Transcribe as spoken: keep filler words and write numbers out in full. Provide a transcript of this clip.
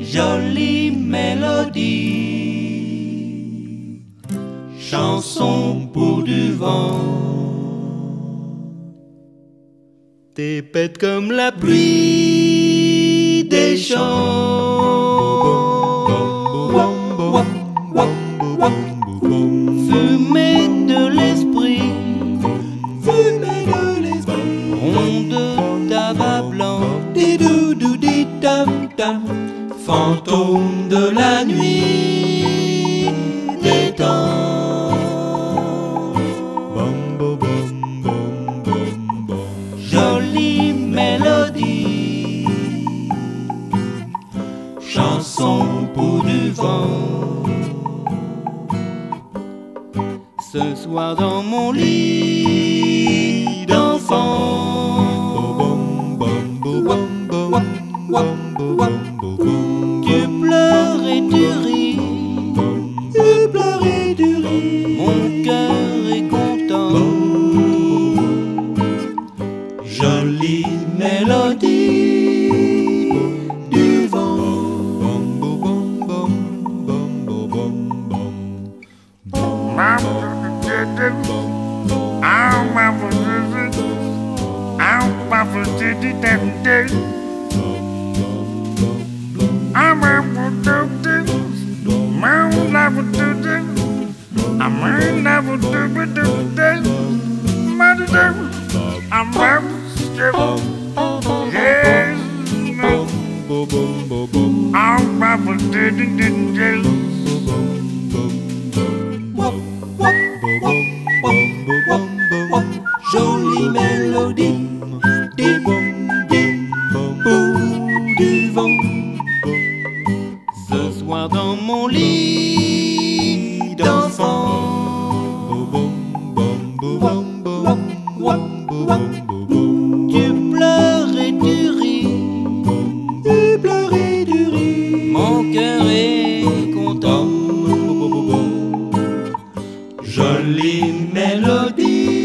jolie mélodie, chanson pour du vent. T'es bête comme la pluie des champs, fumée de l'esprit, fumée de l'esprit, ronde tabac blanc, didou di tam tam, fantôme de la nuit des temps. Jolie mélodie, chanson pour du vent. Ce soir dans mon lit d'enfant, tu pleures et tu ris, tu pleures et tu ris, mon cœur est content. Jolie mélodie du vent. Jolie mélodie des pour du vent. Ce soir dans mon lit d'enfant, tu pleures et tu ris, tu pleures et tu ris, mon cœur est content. Jolie mélodie